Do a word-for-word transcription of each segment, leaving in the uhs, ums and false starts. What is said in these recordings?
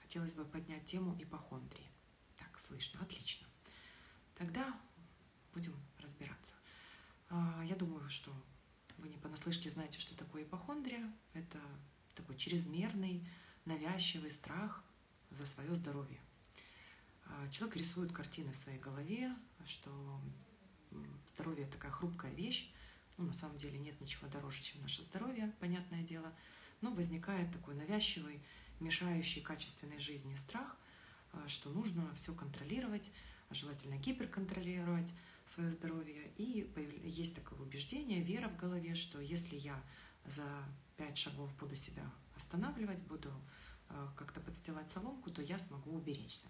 хотелось бы поднять тему ипохондрии. Так, слышно, отлично. Тогда будем разбираться. Я думаю, что вы не понаслышке знаете, что такое ипохондрия. Это такой чрезмерный, навязчивый страх за свое здоровье. Человек рисует картины в своей голове, что здоровье – такая хрупкая вещь. Ну, на самом деле нет ничего дороже, чем наше здоровье, понятное дело. Но возникает такой навязчивый, мешающий качественной жизни страх, что нужно все контролировать, желательно гиперконтролировать свое здоровье. И есть такое убеждение, вера в голове, что если я за пять шагов буду себя останавливать, буду как-то подстилать соломку, то я смогу уберечься.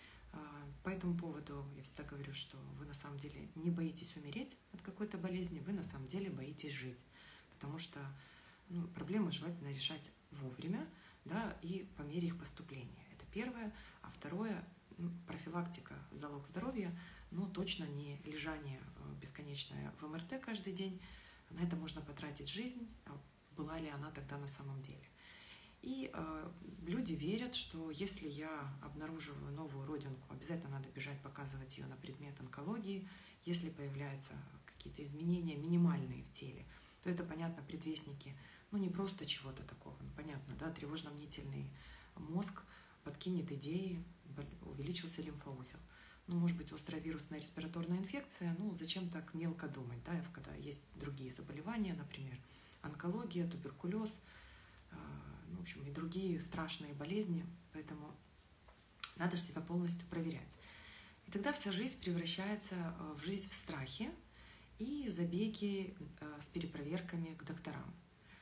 По этому поводу я всегда говорю, что вы на самом деле не боитесь умереть от какой-то болезни, вы на самом деле боитесь жить. Потому что ну, проблемы желательно решать вовремя, да, и по мере их поступления. Это первое. А второе, ну, профилактика – залог здоровья, но точно не лежание бесконечное в эм эр тэ каждый день. На это можно потратить жизнь, а была ли она тогда на самом деле. И э, люди верят, что если я обнаруживаю новую родинку, обязательно надо бежать показывать ее на предмет онкологии. Если появляются какие-то изменения минимальные в теле, то это, понятно, предвестники, ну не просто чего-то такого, ну, понятно, да, тревожно-мнительный мозг подкинет идеи, увеличился лимфоузел. Ну, может быть, острая вирусная респираторная инфекция, ну, зачем так мелко думать, да, когда есть другие заболевания, например, онкология, туберкулез, ну, в общем, и другие страшные болезни, поэтому надо же себя полностью проверять. И тогда вся жизнь превращается в жизнь в страхе и забеги с перепроверками к докторам.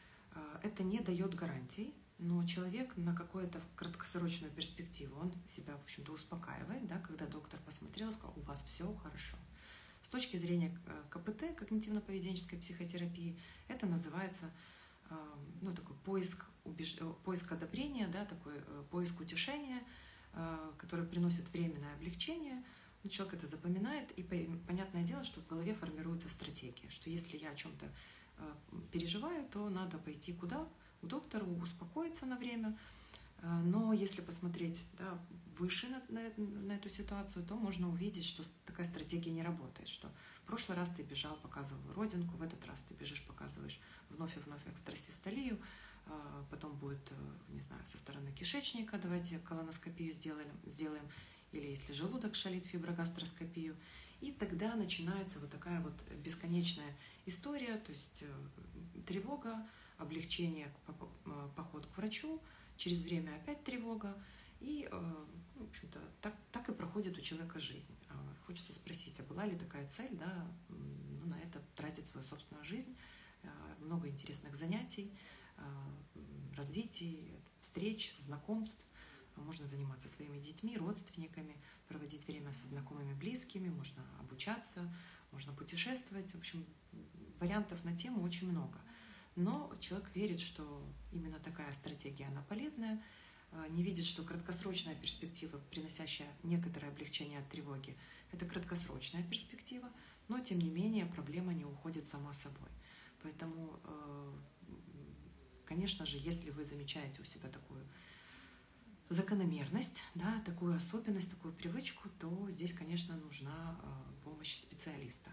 Это не дает гарантий, но человек на какую-то краткосрочную перспективу, он себя, в общем-то, успокаивает, да, когда доктор посмотрел и сказал, у вас все хорошо. С точки зрения ка пэ тэ, когнитивно-поведенческой психотерапии, это называется ну, такой поиск, убеж... поиск одобрения, да, такой поиск утешения, который приносит временное облегчение. Ну, человек это запоминает, и понятное дело, что в голове формируется стратегия, что если я о чем-то переживаю, то надо пойти куда? К доктору, успокоиться на время. Но если посмотреть, да, выше на, на, на эту ситуацию, то можно увидеть, что такая стратегия не работает, что в прошлый раз ты бежал, показывал родинку, в этот раз ты бежишь, показываешь вновь и вновь экстрасистолию, потом будет, не знаю, со стороны кишечника, давайте колоноскопию сделаем, сделаем, или если желудок шалит, фиброгастроскопию. И тогда начинается вот такая вот бесконечная история, то есть тревога, облегчение, поход к врачу, через время опять тревога, и, в общем-то, так, так и проходит у человека жизнь. Хочется спросить, а была ли такая цель, да, ну, на это тратить свою собственную жизнь, много интересных занятий, развитий, встреч, знакомств, можно заниматься своими детьми, родственниками, проводить время со знакомыми, близкими, можно обучаться, можно путешествовать, в общем, вариантов на тему очень много. Но человек верит, что именно такая стратегия, она полезная, не видит, что краткосрочная перспектива, приносящая некоторое облегчение от тревоги, это краткосрочная перспектива, но тем не менее проблема не уходит сама собой. Поэтому, конечно же, если вы замечаете у себя такую закономерность, да, такую особенность, такую привычку, то здесь, конечно, нужна помощь специалиста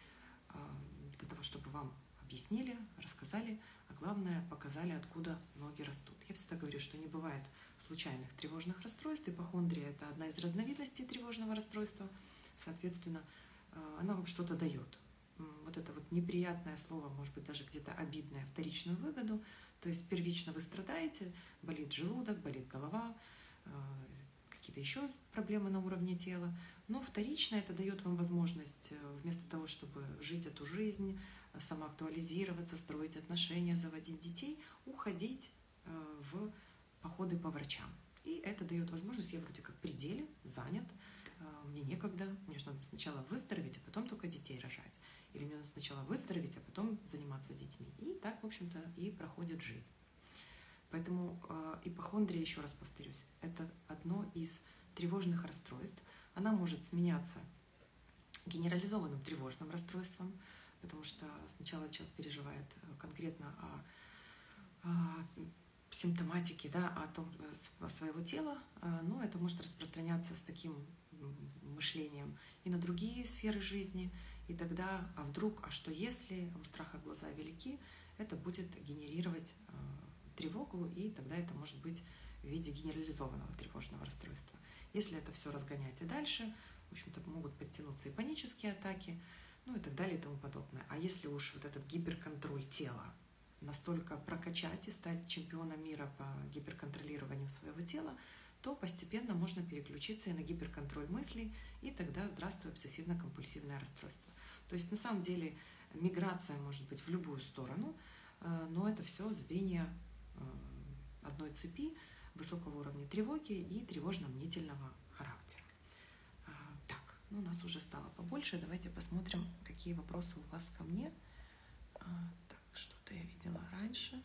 для того, чтобы вам объяснили, рассказали, а главное, показали, откуда ноги растут. Я всегда говорю, что не бывает случайных тревожных расстройств. Ипохондрия – это одна из разновидностей тревожного расстройства. Соответственно, она вам что-то дает. Вот это вот неприятное слово, может быть, даже где-то обидное, вторичную выгоду. То есть первично вы страдаете, болит желудок, болит голова, какие-то еще проблемы на уровне тела. Но вторично это дает вам возможность вместо того, чтобы жить эту жизнь, самоактуализироваться, строить отношения, заводить детей, уходить в походы по врачам. И это дает возможность, я вроде как при деле, занят, мне некогда, мне же надо сначала выздороветь, а потом только детей рожать. Или мне надо сначала выздороветь, а потом заниматься детьми. И так, в общем-то, и проходит жизнь. Поэтому ипохондрия, еще раз повторюсь, это одно из тревожных расстройств. Она может сменяться генерализованным тревожным расстройством, потому что сначала человек переживает конкретно о, о симптоматики, да, о том своего тела, но это может распространяться с таким мышлением и на другие сферы жизни, и тогда, а вдруг, а что если, у страха глаза велики, это будет генерировать э, тревогу, и тогда это может быть в виде генерализованного тревожного расстройства. Если это все разгонять и дальше, в общем-то, могут подтянуться и панические атаки, ну и так далее и тому подобное. А если уж вот этот гиперконтроль тела настолько прокачать и стать чемпионом мира по гиперконтролированию своего тела, то постепенно можно переключиться и на гиперконтроль мыслей, и тогда здравствуй обсессивно-компульсивное расстройство. То есть на самом деле миграция может быть в любую сторону, но это все звенья одной цепи высокого уровня тревоги и тревожно-мнительного характера. Так, ну у нас уже стало побольше, давайте посмотрим, какие вопросы у вас ко мне. Так, что-то я видела раньше.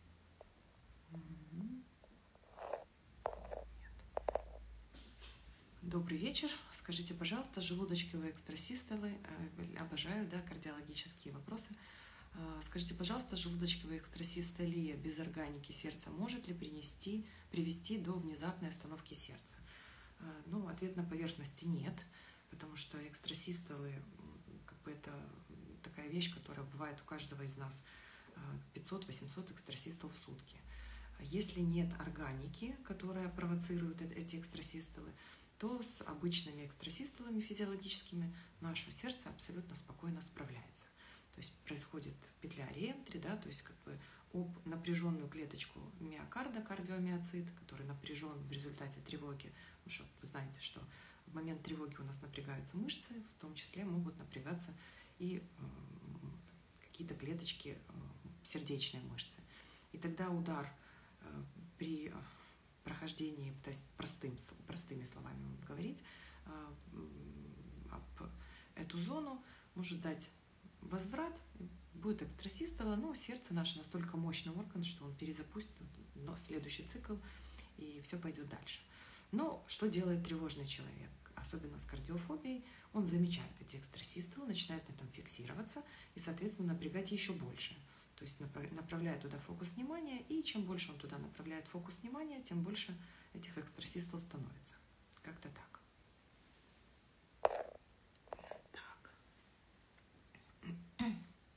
Добрый вечер. Скажите, пожалуйста, желудочковые экстрасистолы, э, обожаю, да, кардиологические вопросы. Э, скажите, пожалуйста, желудочковая экстрасистолия без органики сердца может ли принести, привести до внезапной остановки сердца? Э, ну, ответ на поверхности нет, потому что экстрасистолы, как бы это такая вещь, которая бывает у каждого из нас, пятьсот-восемьсот экстрасистол в сутки. Если нет органики, которая провоцирует эти экстрасистолы, то с обычными экстрасистолами физиологическими наше сердце абсолютно спокойно справляется. То есть происходит петля реентри, да, то есть как бы об напряженную клеточку миокарда, кардиомиоцит, который напряжен в результате тревоги. Потому что вы знаете, что в момент тревоги у нас напрягаются мышцы, в том числе могут напрягаться и э, какие-то клеточки э, сердечной мышцы. И тогда удар э, при прохождении, то есть простым, простыми словами говорить, э, об эту зону может дать возврат, будет экстрасистола, но сердце наше настолько мощный орган, что он перезапустит но следующий цикл, и все пойдет дальше. Но что делает тревожный человек, особенно с кардиофобией? Он замечает эти экстрасистолы, начинает на этом фиксироваться и, соответственно, напрягать еще больше. То есть направляет туда фокус внимания, и чем больше он туда направляет фокус внимания, тем больше этих экстрасистол становится. Как-то так. Так.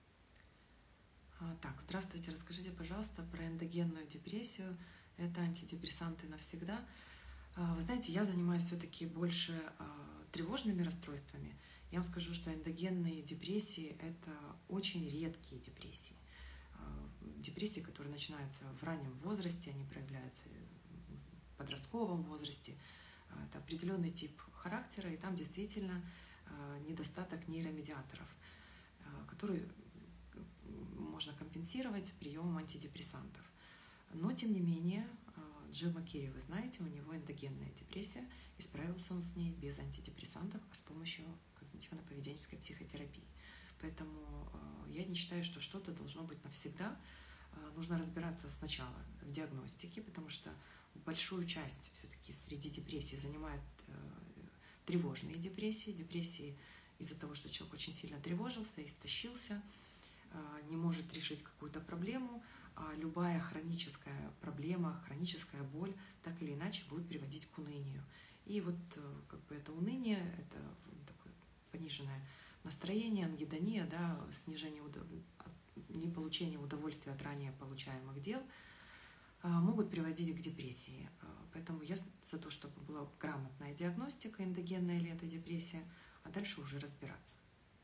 Так, здравствуйте. Расскажите, пожалуйста, про эндогенную депрессию. Это антидепрессанты навсегда. Вы знаете, я занимаюсь все-таки больше тревожными расстройствами. Я вам скажу, что эндогенные депрессии – это очень редкие депрессии. Депрессии, которые начинаются в раннем возрасте, они проявляются в подростковом возрасте. Это определенный тип характера, и там действительно недостаток нейромедиаторов, который можно компенсировать приемом антидепрессантов. Но, тем не менее, Джим Маккери, вы знаете, у него эндогенная депрессия, и справился он с ней без антидепрессантов, а с помощью когнитивно-поведенческой психотерапии. Поэтому я не считаю, что что-то должно быть навсегда. Нужно разбираться сначала в диагностике, потому что большую часть все-таки среди депрессий занимают тревожные депрессии, депрессии из-за того, что человек очень сильно тревожился, истощился, не может решить какую-то проблему, а любая хроническая проблема, хроническая боль так или иначе будет приводить к унынию. И вот как бы это уныние, это такое пониженное настроение, ангидония, да, снижение не получение удовольствия от ранее получаемых дел могут приводить к депрессии. Поэтому я за то, чтобы была грамотная диагностика, эндогенная ли это депрессия, а дальше уже разбираться.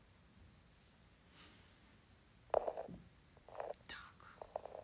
Так.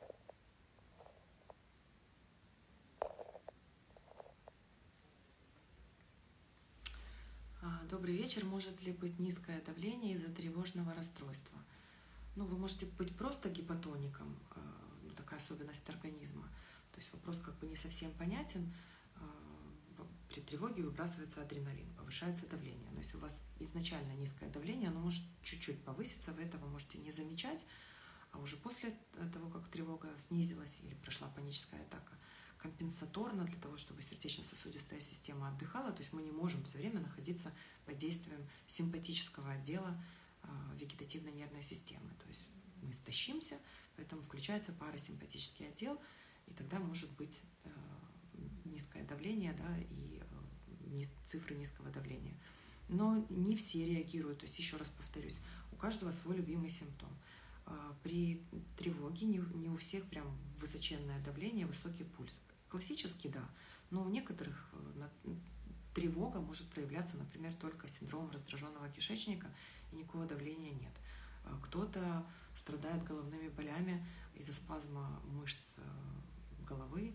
Добрый вечер. Может ли быть низкое давление из-за тревожного расстройства? Ну, вы можете быть просто гипотоником, ну, такая особенность организма. То есть вопрос как бы не совсем понятен. При тревоге выбрасывается адреналин, повышается давление. Но если у вас изначально низкое давление, оно может чуть-чуть повыситься, вы этого можете не замечать, а уже после того, как тревога снизилась или прошла паническая атака, компенсаторно для того, чтобы сердечно-сосудистая система отдыхала, то есть мы не можем все время находиться под действием симпатического отдела вегетативной нервной системы. То есть мы истощимся, поэтому включается парасимпатический отдел, И тогда может быть низкое давление, да, и цифры низкого давления. Но не все реагируют. То есть, еще раз повторюсь, у каждого свой любимый симптом. При тревоге не, не у всех прям высоченное давление, высокий пульс. Классически, да, но у некоторых тревога может проявляться, например, только синдромом раздраженного кишечника, и никакого давления нет. Кто-то страдает головными болями из-за спазма мышц головы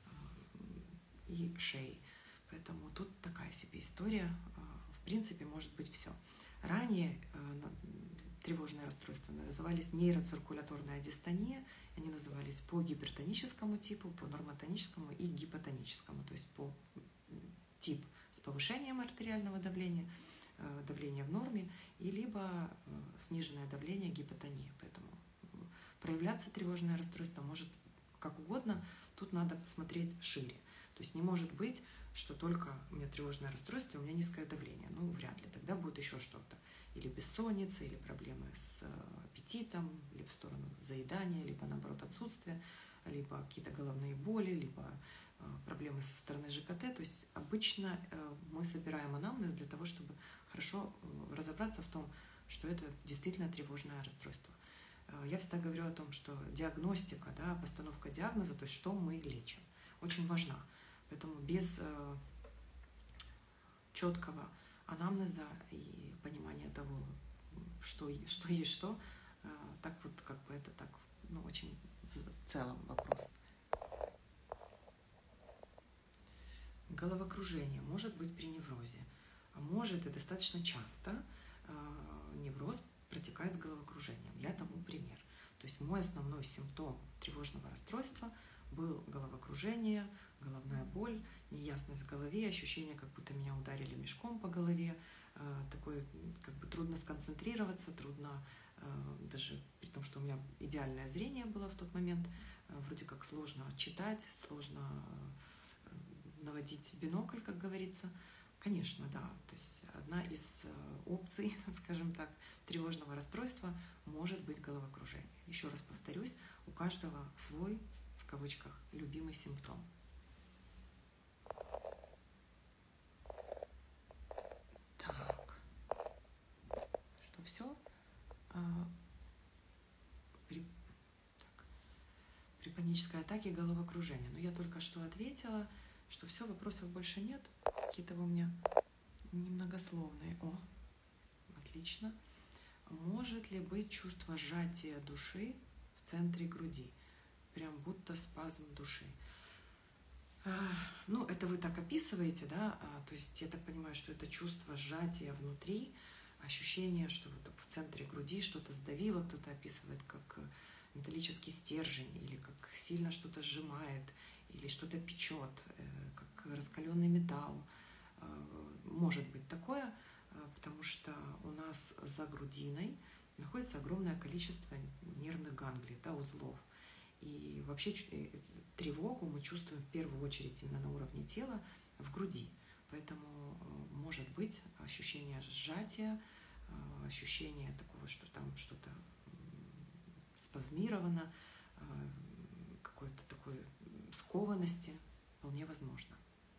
и шеи. Поэтому тут такая себе история. В принципе, может быть все. Ранее тревожные расстройства назывались нейроциркуляторная дистония. Они назывались по гипертоническому типу, по нормотоническому и гипотоническому. То есть по тип с повышением артериального давления, давление в норме, и либо сниженное давление, гипотония. Поэтому проявляться тревожное расстройство может как угодно. Тут надо посмотреть шире. То есть не может быть, что только у меня тревожное расстройство, и у меня низкое давление. Ну, вряд ли. Тогда будет еще что-то. Или бессонница, или проблемы с аппетитом, либо в сторону заедания, либо, наоборот, отсутствия, либо какие-то головные боли, либо проблемы со стороны ЖКТ. То есть обычно мы собираем анамнез для того, чтобы хорошо разобраться в том, что это действительно тревожное расстройство. Я всегда говорю о том, что диагностика, да, постановка диагноза, то есть что мы лечим, очень важна. Поэтому без э, четкого анамнеза и понимания того, что, что есть что, э, так вот как бы это так, ну, очень в, в целом вопрос. Головокружение может быть при неврозе. Может и достаточно часто э, невроз протекает с головокружением. Я тому пример. То есть мой основной симптом тревожного расстройства был головокружение, головная боль, неясность в голове, ощущение, как будто меня ударили мешком по голове, э, такое, как бы трудно сконцентрироваться, трудно, э, даже при том, что у меня идеальное зрение было в тот момент, э, вроде как сложно читать, сложно э, наводить бинокль, как говорится. Конечно, да, то есть одна из э, опций, скажем так, тревожного расстройства может быть головокружение. Еще раз повторюсь, у каждого свой, в кавычках, любимый симптом. Так, что все? А, при, так, при панической атаке головокружение. Но я только что ответила, что все, вопросов больше нет. Какие-то вы у меня немногословные. О, отлично. Может ли быть чувство сжатия души в центре груди? Прям будто спазм души. Ну, это вы так описываете, да? То есть я так понимаю, что это чувство сжатия внутри, ощущение, что вот в центре груди что-то сдавило, кто-то описывает как металлический стержень, или как сильно что-то сжимает, или что-то печет, как раскаленный металл. Может быть такое, потому что у нас за грудиной находится огромное количество нервных ганглий, да, узлов. И вообще тревогу мы чувствуем в первую очередь именно на уровне тела, в груди. Поэтому может быть ощущение сжатия, ощущение такого, что там что-то спазмировано, какой-то такой скованности, вполне возможно.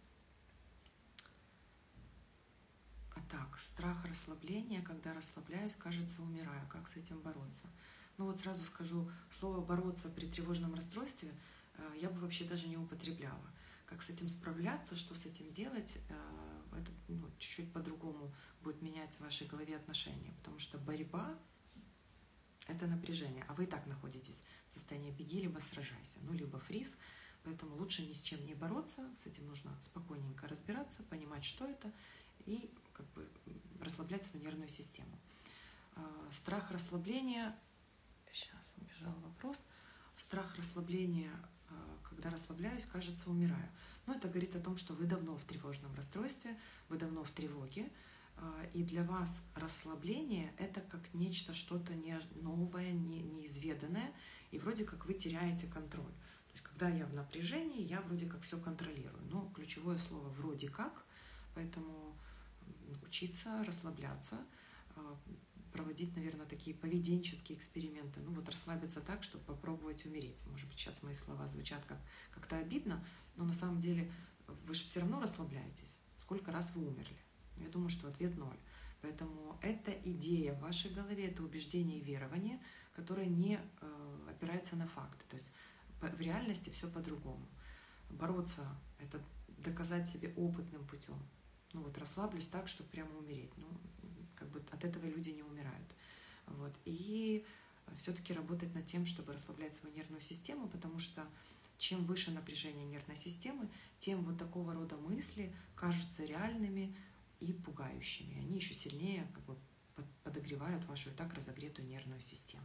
А так, страх расслабления, когда расслабляюсь, кажется, умираю. Как с этим бороться? Ну вот сразу скажу, слово «бороться» при тревожном расстройстве я бы вообще даже не употребляла. Как с этим справляться, что с этим делать, это ну, чуть-чуть по-другому будет менять в вашей голове отношения. Потому что борьба – это напряжение, а вы и так находитесь в состоянии «беги, либо сражайся», ну либо фриз. Поэтому лучше ни с чем не бороться, с этим нужно спокойненько разбираться, понимать, что это, и как бы расслаблять свою нервную систему. Страх расслабления, сейчас убежал вопрос, страх расслабления, когда расслабляюсь, кажется, умираю. Но это говорит о том, что вы давно в тревожном расстройстве, вы давно в тревоге, и для вас расслабление – это как нечто, что-то не новое, не, неизведанное, и вроде как вы теряете контроль. То есть, когда я в напряжении, я вроде как все контролирую. Но ключевое слово «вроде как», поэтому учиться расслабляться, проводить, наверное, такие поведенческие эксперименты. Ну вот расслабиться так, чтобы попробовать умереть. Может быть, сейчас мои слова звучат как, как-то обидно, но на самом деле вы же все равно расслабляетесь. Сколько раз вы умерли? Я думаю, что ответ ноль. Поэтому это идея в вашей голове, это убеждение и верование, которое не э, опирается на факты. То есть в реальности все по-другому. Бороться – это доказать себе опытным путем. Ну вот расслаблюсь так, чтобы прямо умереть. Ну, как бы от этого люди не умирают. Вот. И все-таки работать над тем, чтобы расслаблять свою нервную систему, потому что чем выше напряжение нервной системы, тем вот такого рода мысли кажутся реальными и пугающими. Они еще сильнее как бы подогревают вашу и так разогретую нервную систему.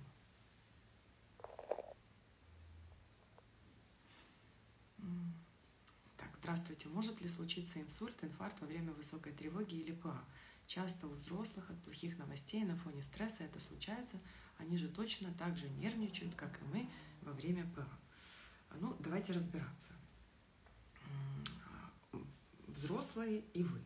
Так, здравствуйте. Может ли случиться инсульт, инфаркт во время высокой тревоги или ПА? Часто у взрослых от плохих новостей на фоне стресса это случается. Они же точно так же нервничают, как и мы во время ПА. Ну, давайте разбираться. Взрослые и вы.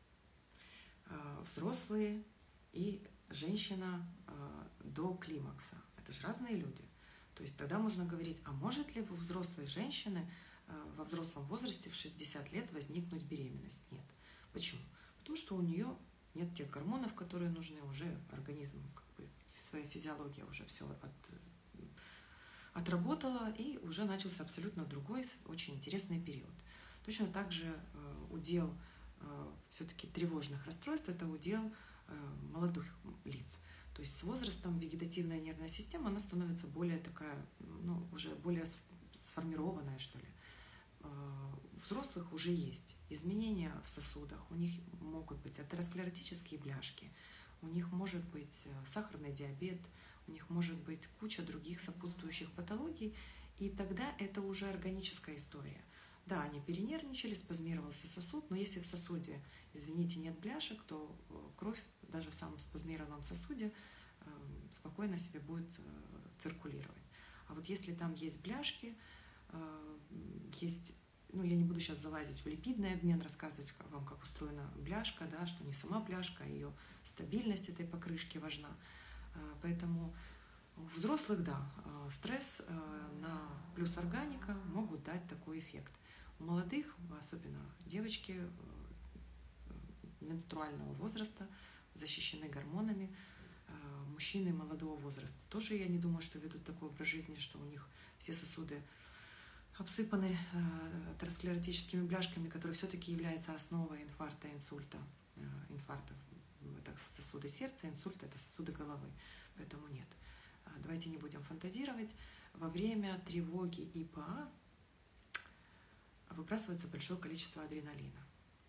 Взрослые и женщина до климакса. Это же разные люди. То есть тогда можно говорить, а может ли у взрослой женщины во взрослом возрасте в шестьдесят лет возникнуть беременность? Нет. Почему? Потому что у нее нет тех гормонов, которые нужны, уже организм, как бы, своя физиология уже все от, отработала, и уже начался абсолютно другой, очень интересный период. Точно так же э, удел э, все-таки тревожных расстройств – это удел э, молодых лиц. То есть с возрастом вегетативная нервная система, она становится более такая, ну, уже более сформированная, что ли. У взрослых уже есть изменения в сосудах, у них могут быть атеросклеротические бляшки, у них может быть сахарный диабет, у них может быть куча других сопутствующих патологий, и тогда это уже органическая история. Да, они перенервничали, спазмировался сосуд, но если в сосуде, извините, нет бляшек, то кровь даже в самом спазмированном сосуде спокойно себе будет циркулировать. А вот если там есть бляшки, есть, ну, я не буду сейчас залазить в липидный обмен, рассказывать вам, как устроена бляшка, да, что не сама бляшка, а ее стабильность этой покрышки важна. Поэтому у взрослых, да, стресс на плюс органика могут дать такой эффект. У молодых, особенно девочки менструального возраста, защищены гормонами. Мужчины молодого возраста тоже, я не думаю, что ведут такой образ жизни, что у них все сосуды обсыпаны э, атеросклеротическими бляшками, которые все-таки являются основой инфаркта, инсульта. Э, инфаркта – это сосуды сердца, инсульт – это сосуды головы. Поэтому нет. Э, давайте не будем фантазировать. Во время тревоги и ПА выбрасывается большое количество адреналина.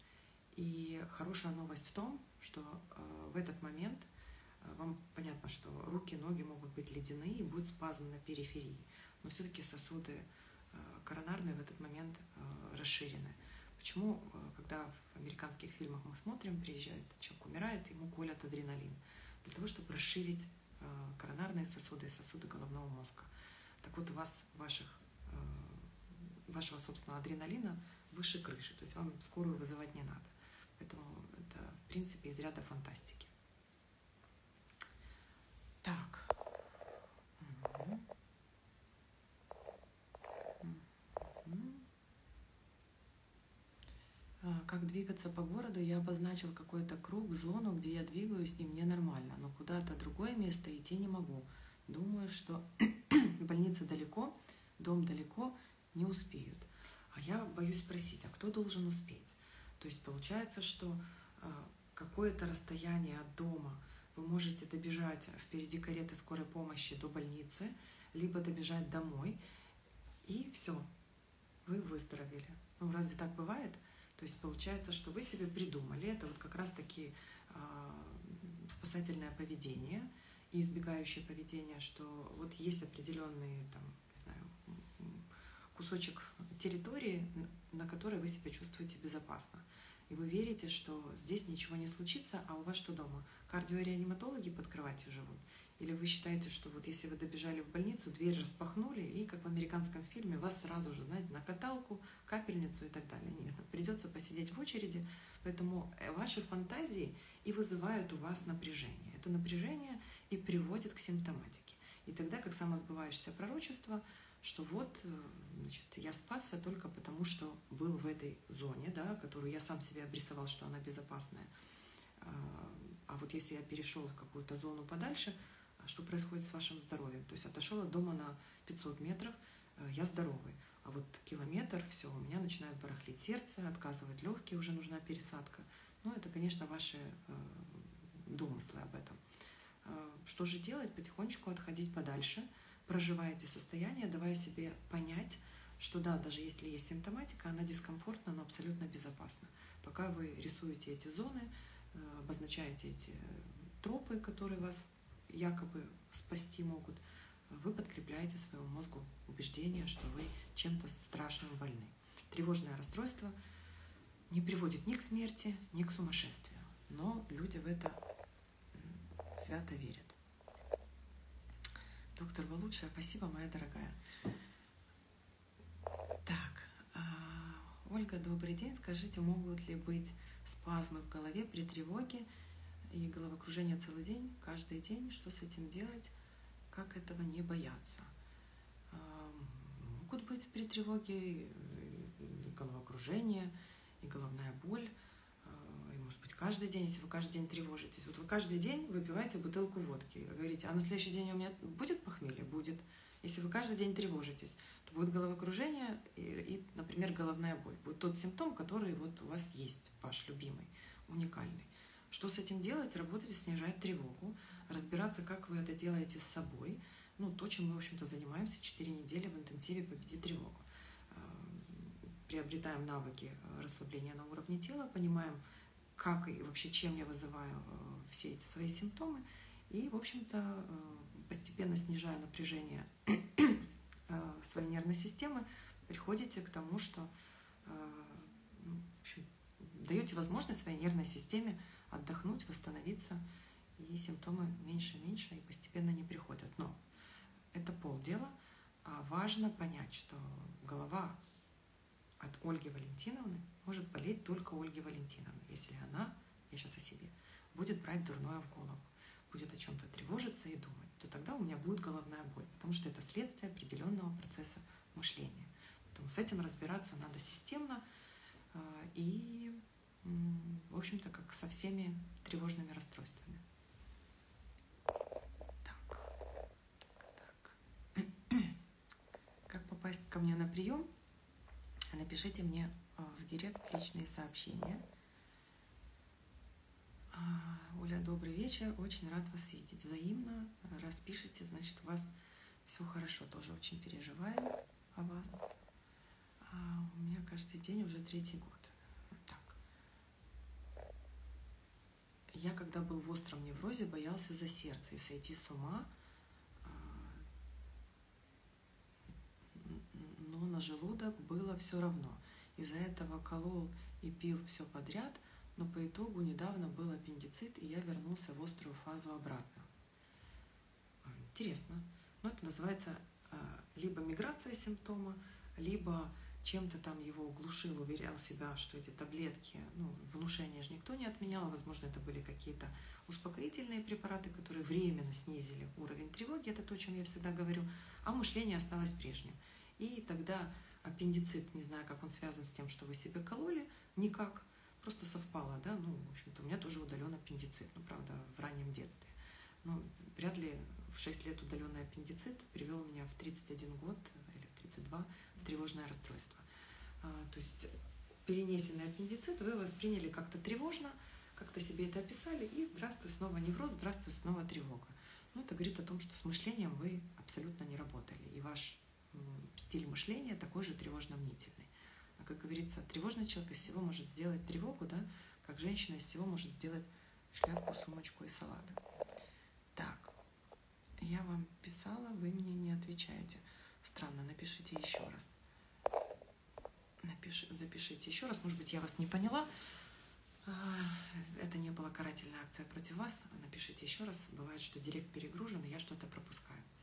И хорошая новость в том, что э, в этот момент э, вам понятно, что руки, ноги могут быть ледяные и будет спазм на периферии. Но все-таки сосуды коронарные в этот момент э, расширены. Почему, э, когда в американских фильмах мы смотрим, приезжает человек, умирает, ему колят адреналин? Для того, чтобы расширить э, коронарные сосуды и сосуды головного мозга. Так вот, у вас, ваших, э, вашего собственного адреналина выше крыши, то есть вам скорую вызывать не надо. Поэтому это, в принципе, из ряда фантастики. Так. Угу. Как двигаться по городу? Я обозначил какой-то круг, зону, где я двигаюсь, и мне нормально. Но куда-то другое место идти не могу. Думаю, что больница далеко, дом далеко, не успеют. А я боюсь спросить, а кто должен успеть? То есть получается, что какое-то расстояние от дома вы можете добежать впереди кареты скорой помощи до больницы, либо добежать домой, и все, вы выздоровели. Ну, разве так бывает? То есть получается, что вы себе придумали, это вот как раз-таки э, спасательное поведение и избегающее поведение, что вот есть определенный там, не знаю, кусочек территории, на которой вы себя чувствуете безопасно. И вы верите, что здесь ничего не случится, а у вас что дома? Кардиореаниматологи под кроватью живут? Или вы считаете, что вот если вы добежали в больницу, дверь распахнули, и как в американском фильме вас сразу же, знаете, на каталку, капельницу и так далее? Нет, придется посидеть в очереди, поэтому ваши фантазии и вызывают у вас напряжение. это напряжение и приводит к симптоматике. И тогда, как самосбывающееся пророчество, что вот, значит, я спасся только потому, что был в этой зоне, да, которую я сам себе обрисовал, что она безопасная. А вот если я перешел в какую-то зону подальше, что происходит с вашим здоровьем? То есть отошел от дома на пятьсот метров, я здоровый. А вот километр, все, у меня начинает барахлить сердце, отказывать легкие, уже нужна пересадка. Ну, это, конечно, ваши домыслы об этом. Что же делать? Потихонечку отходить подальше, проживая эти состояния, давая себе понять, что да, даже если есть симптоматика, она дискомфортна, но абсолютно безопасна. Пока вы рисуете эти зоны, обозначаете эти тропы, которые вас якобы спасти могут, вы подкрепляете своему мозгу убеждение, что вы чем-то страшным больны. Тревожное расстройство не приводит ни к смерти, ни к сумасшествию, но люди в это свято верят. Доктор, вы лучшая. Спасибо, моя дорогая. Так, Ольга, добрый день. Скажите, могут ли быть спазмы в голове при тревоге и головокружение целый день, каждый день? Что с этим делать? Как этого не бояться? Могут быть при тревоге головокружение и головная боль. И, может быть, каждый день, если вы каждый день тревожитесь. Вот вы каждый день выпиваете бутылку водки. Говорите, а на следующий день у меня будет похмелье? Будет. Если вы каждый день тревожитесь, то будет головокружение и, и, например, головная боль. Будет тот симптом, который вот у вас есть, ваш любимый, уникальный. Что с этим делать? Работать, снижать тревогу, разбираться, как вы это делаете с собой. Ну, то, чем мы, в общем-то, занимаемся четыре недели в интенсиве «Победи тревогу». Приобретаем навыки расслабления на уровне тела, понимаем, как и вообще чем я вызываю все эти свои симптомы. И, в общем-то, постепенно снижая напряжение своей нервной системы, приходите к тому, что в общем, даете возможность своей нервной системе отдохнуть, восстановиться, и симптомы меньше-меньше и постепенно не приходят. Но это полдела. А важно понять, что голова от Ольги Валентиновны может болеть только Ольги Валентиновны, если она, я сейчас о себе, будет брать дурное в голову, будет о чем-то тревожиться и думать, то тогда у меня будет головная боль, потому что это следствие определенного процесса мышления. Поэтому с этим разбираться надо системно и, в общем-то, как со всеми тревожными расстройствами. Так, так. Как попасть ко мне на прием? Напишите мне в директ личные сообщения. Оля, добрый вечер, очень рад вас видеть. Взаимно. Раз пишете, значит, у вас все хорошо. Тоже очень переживаю о вас. А у меня каждый день уже третий год. Так. Я, когда был в остром неврозе, боялся за сердце и сойти с ума, но на желудок было все равно. Из-за этого колол и пил все подряд, но по итогу недавно был аппендицит, и я вернулся в острую фазу обратно. Интересно. Но это называется либо миграция симптома, либо чем-то там его углушил, уверял себя, что эти таблетки, ну, внушение же никто не отменял, возможно, это были какие-то успокоительные препараты, которые временно снизили уровень тревоги, это то, о чем я всегда говорю, а мышление осталось прежним. И тогда аппендицит, не знаю, как он связан с тем, что вы себе кололи, никак, просто совпало, да, ну, в общем-то, у меня тоже удален аппендицит, ну, правда, в раннем детстве. Но вряд ли в шесть лет удаленный аппендицит привел меня в тридцать один год или в тридцать два в тревожное расстройство. А, то есть перенесенный аппендицит вы восприняли как-то тревожно, как-то себе это описали, и здравствуй, снова невроз, здравствуй, снова тревога. Ну, это говорит о том, что с мышлением вы абсолютно не работали, и ваш стиль мышления такой же тревожно-мнительный. А как говорится, тревожный человек из всего может сделать тревогу, да, как женщина из всего может сделать шляпку, сумочку и салат. Так, я вам писала, вы мне не отвечаете. Странно, напишите еще раз. Напиш... Запишите еще раз, может быть, я вас не поняла. Это не была карательная акция против вас. Напишите еще раз. Бывает, что директ перегружен, и я что-то пропускаю.